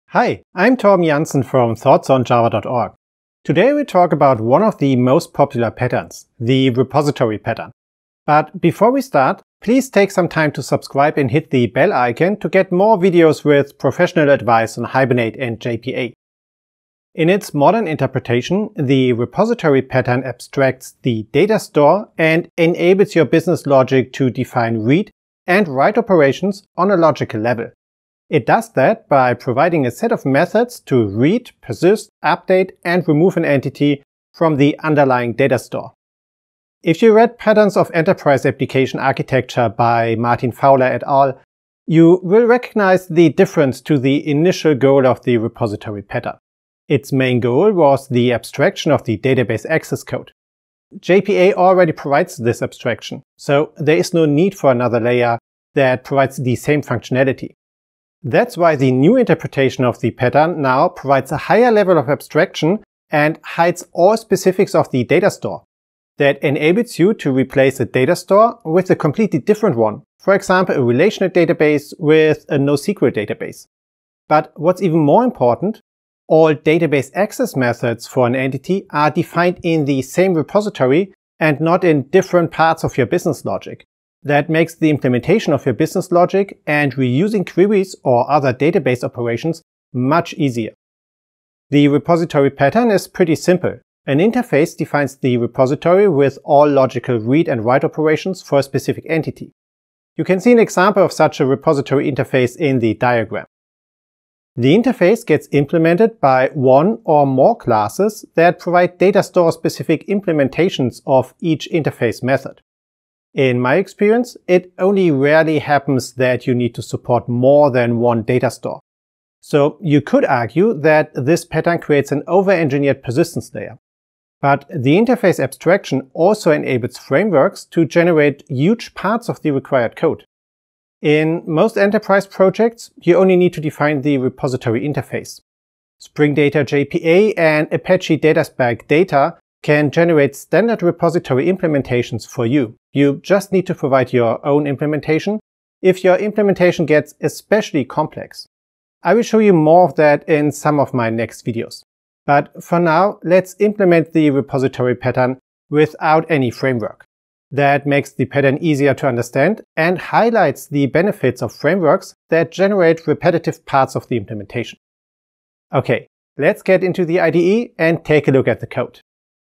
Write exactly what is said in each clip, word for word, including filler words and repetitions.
Hi, I'm Torben Jansen from thoughts on java dot org. Today we talk about one of the most popular patterns, the repository pattern. But before we start, please take some time to subscribe and hit the bell icon to get more videos with professional advice on Hibernate and J P A. In its modern interpretation, the repository pattern abstracts the data store and enables your business logic to define read and write operations on a logical level. It does that by providing a set of methods to read, persist, update, and remove an entity from the underlying data store. If you read Patterns of Enterprise Application Architecture by Martin Fowler et al., you will recognize the difference to the initial goal of the repository pattern. Its main goal was the abstraction of the database access code. J P A already provides this abstraction, so there is no need for another layer that provides the same functionality. That's why the new interpretation of the pattern now provides a higher level of abstraction and hides all specifics of the data store. That enables you to replace a data store with a completely different one, for example a relational database with a NoSQL database. But what's even more important, all database access methods for an entity are defined in the same repository and not in different parts of your business logic. That makes the implementation of your business logic and reusing queries or other database operations much easier. The repository pattern is pretty simple. An interface defines the repository with all logical read and write operations for a specific entity. You can see an example of such a repository interface in the diagram. The interface gets implemented by one or more classes that provide data store-specific implementations of each interface method. In my experience, it only rarely happens that you need to support more than one data store. So you could argue that this pattern creates an over-engineered persistence layer. But the interface abstraction also enables frameworks to generate huge parts of the required code. In most enterprise projects, you only need to define the repository interface. Spring Data J P A and Apache Dataspike Data can generate standard repository implementations for you. You just need to provide your own implementation if your implementation gets especially complex. I will show you more of that in some of my next videos. But for now, let's implement the repository pattern without any framework. That makes the pattern easier to understand and highlights the benefits of frameworks that generate repetitive parts of the implementation. Okay, let's get into the I D E and take a look at the code.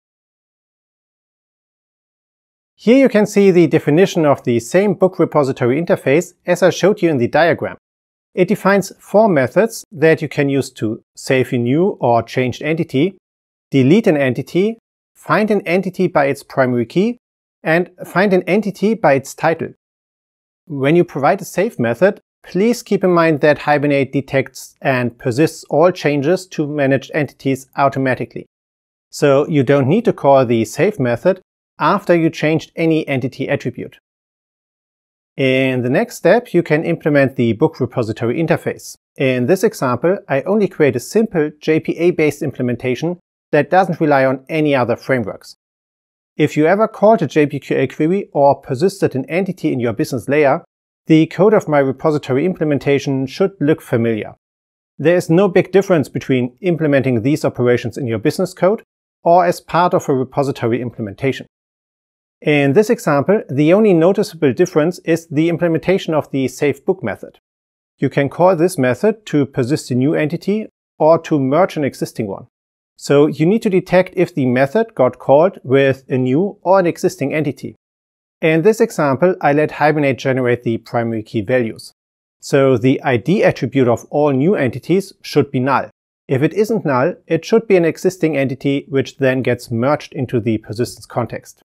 Here you can see the definition of the same book repository interface as I showed you in the diagram. It defines four methods that you can use to save a new or changed entity, delete an entity, find an entity by its primary key, and find an entity by its title. When you provide a save method, please keep in mind that Hibernate detects and persists all changes to managed entities automatically. So you don't need to call the save method after you changed any entity attribute. In the next step, you can implement the book repository interface. In this example, I only create a simple J P A-based implementation that doesn't rely on any other frameworks. If you ever called a J P Q L query or persisted an entity in your business layer, the code of my repository implementation should look familiar. There is no big difference between implementing these operations in your business code or as part of a repository implementation. In this example, the only noticeable difference is the implementation of the saveBook method. You can call this method to persist a new entity or to merge an existing one. So you need to detect if the method got called with a new or an existing entity. In this example, I let Hibernate generate the primary key values. So the I D attribute of all new entities should be null. If it isn't null, it should be an existing entity which then gets merged into the persistence context.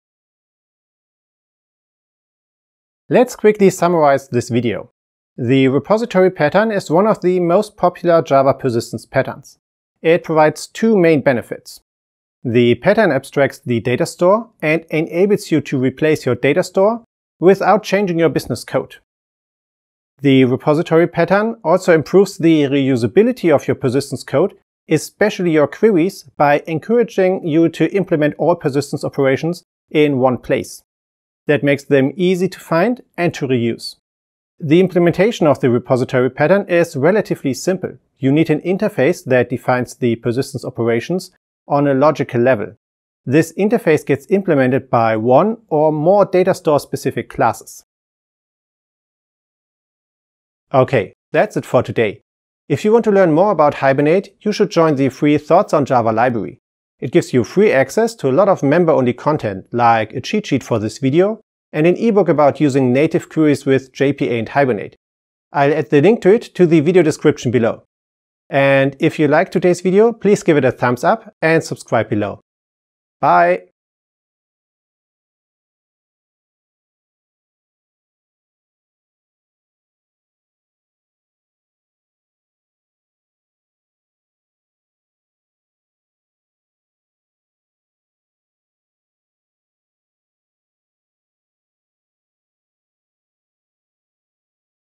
Let's quickly summarize this video. The repository pattern is one of the most popular Java persistence patterns. It provides two main benefits. The pattern abstracts the data store and enables you to replace your data store without changing your business code. The repository pattern also improves the reusability of your persistence code, especially your queries, by encouraging you to implement all persistence operations in one place. That makes them easy to find and to reuse. The implementation of the repository pattern is relatively simple. You need an interface that defines the persistence operations on a logical level. This interface gets implemented by one or more data store-specific classes. Okay, that's it for today. If you want to learn more about Hibernate, you should join the free Thoughts on Java library. It gives you free access to a lot of member-only content, like a cheat sheet for this video and an ebook about using native queries with J P A and Hibernate. I'll add the link to it to the video description below. And if you liked today's video, please give it a thumbs up and subscribe below. Bye!